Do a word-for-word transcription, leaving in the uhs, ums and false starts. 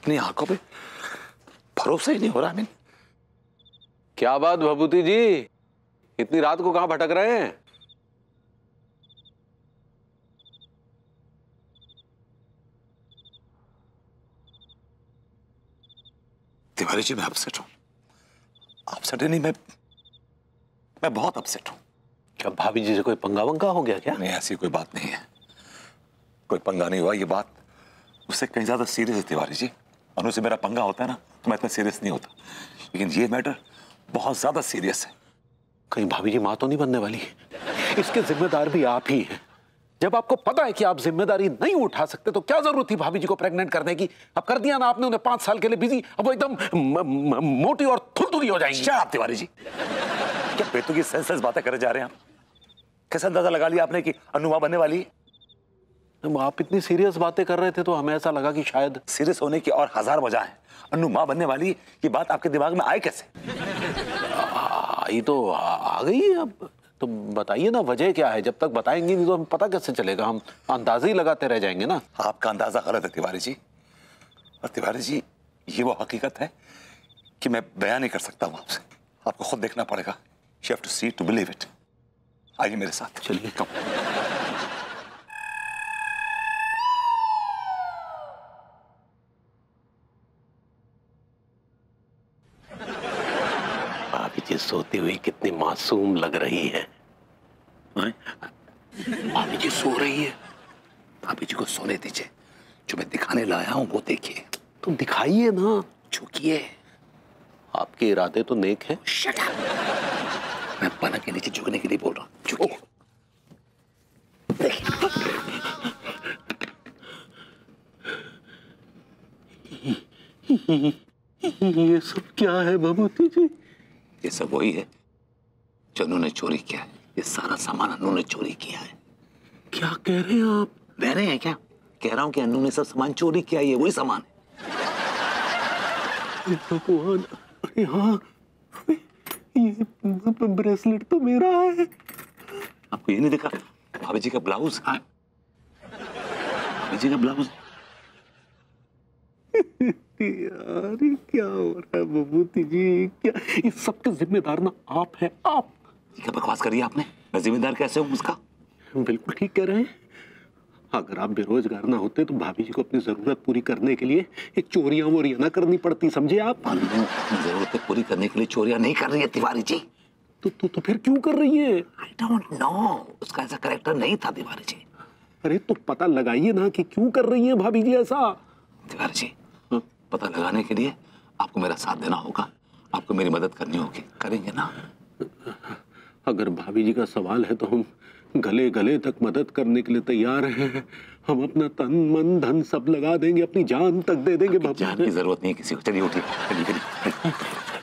अपनी आंखों पे भरोसा ही नहीं हो रहा। मैं क्या बात भभूति जी, इतनी रात को कहां भटक रहे हैं? तिवारी जी, मैं अपसेट हूं। अपसेट नहीं, मैं मैं बहुत अपसेट हूं। क्या भाभी जी से कोई पंगा वंगा हो गया क्या? नहीं, ऐसी कोई बात नहीं है। कोई पंगा नहीं हुआ। ये बात उससे कहीं ज्यादा सीरियस है तिवारी जी। अनु से मेरा पंगा होता है ना तो मैं इतना सीरियस नहीं होता, लेकिन ये मैटर बहुत ज्यादा सीरियस है। कहीं भाभी जी मां तो नहीं बनने वाली? इसके जिम्मेदार भी आप ही हैं। जब आपको पता है कि आप जिम्मेदारी नहीं उठा सकते तो क्या जरूरत थी भाभी जी को प्रेग्नेंट करने की? अब कर दिया ना आपने उन्हें पांच साल के लिए बिजी, अब वो एकदम मोटी और थुरथुरी हो जाएंगी। क्या आप तिवारी जी, क्या बेतु की सेंसेस बातें करे जा रहे हैं आप? कैसा अंदाजा लगा लिया आपने कि अनु मां बनने वाली है? आप इतनी सीरियस बातें कर रहे थे तो हमें ऐसा लगा कि शायद। सीरियस होने की और हजार वजह है। अनु मां बनने वाली ये बात आपके दिमाग में आए कैसे? आई तो आ, आ गई है। अब तो बताइए ना वजह क्या है। जब तक बताएंगे नहीं तो हमें पता कैसे चलेगा? हम अंदाजे ही लगाते रह जाएंगे ना। आपका अंदाजा गलत है तिवारी जी। और तिवारी जी, ये वो हकीकत है कि मैं बयान नहीं कर सकता हूं आपसे। आपको खुद देखना पड़ेगा। You have to see to believe it. आइए मेरे साथ। चलिए कम। भाभी जी सोती हुई कितनी मासूम लग रही है। भाभी जी सो रही है। भाभी जी को सोने दीजिए। जो मैं दिखाने लाया हूं वो देखिए। तो दिखाइए ना। झुकिए। आपके इरादे तो नेक है। Shut up. मैं पलंग के नीचे झुकने के लिए बोल रहा हूं। झुकिए। ये सब क्या है भभूति जी? ये सब वही है जो अनु ने चोरी किया है। ये सारा सामान अनु ने चोरी किया है। क्या कह रहे हैं आप? कह रहे हैं क्या? कह रहा हूं कि अनु ने सब सामान चोरी किया है। ये वही सामान है। भगवान, अरे हाँ, ये ब्रेसलेट तो मेरा है। आपको ये नहीं दिखा? भाभी जी का ब्लाउज। हाँ, भाभी जी का ब्लाउज। यार ये क्या हो रहा है भभूति जी? क्या इस सब के जिम्मेदार ना आप हैं? आप क्या बकवास करी आपने? मैं जिम्मेदार कैसे हूँ उसका? बिल्कुल ठीक कह रहे हैं। अगर आप बेरोजगार ना होते तो भाभी जी को अपनी जरूरत पूरी करने के लिए ये चोरियां वोरियां ना करनी पड़ती, समझे आप? अनु अपनी जरूरतें पूरी करने के लिए चोरियां नहीं कर रही है तिवारी जी। तो तो, तो फिर क्यों कर रही है? I don't know. उसका ऐसा कैरेक्टर नहीं था तिवारी जी। अरे तो पता लगाइए ना कि क्यों कर रही है भाभी जी ऐसा। तिवारी जी, पता लगाने के लिए आपको मेरा साथ देना होगा। आपको मेरी मदद करनी होगी। करेंगे ना? अगर भाभी जी का सवाल है तो हम गले गले तक मदद करने के लिए तैयार हैं। हम अपना तन मन धन सब लगा देंगे, अपनी जान तक दे देंगे। जान की जरूरत नहीं है किसी को। चलिए उठिए। चलिए चलिए।